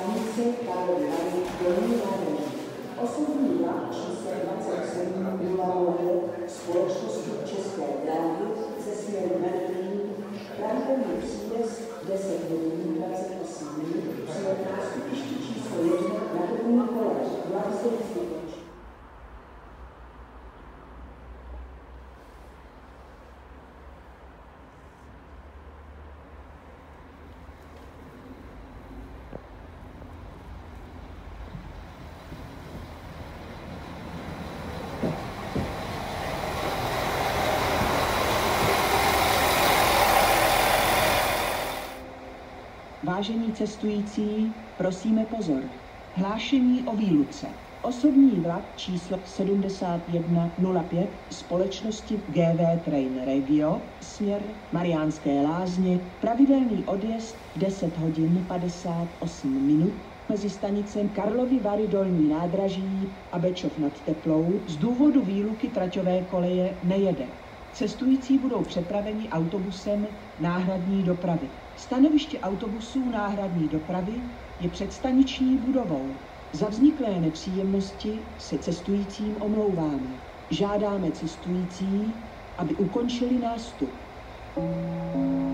Stanice Karlovy Vary, Dolní nádraží. Osobní vlak číslo 2705 společnosti České dráhy ze směru Merlín, pravidelný příjezd 10 hodin 28 minut, přijel nástupiště číslo 1 na první kole, vlak zde Vysvětloč. Vážení cestující, prosíme pozor. Hlášení o výluce. Osobní vlak číslo 7105 společnosti GV Train Regio, směr Mariánské Lázně, pravidelný odjezd 10 hodin 58 minut mezi stanicem Karlovy Vary Dolní nádraží a Bečov nad Teplou z důvodu výluky traťové koleje nejede. Cestující budou přepraveni autobusem náhradní dopravy. Stanoviště autobusů náhradní dopravy je před staniční budovou. Za vzniklé nepříjemnosti se cestujícím omlouváme. Žádáme cestující, aby ukončili nástup.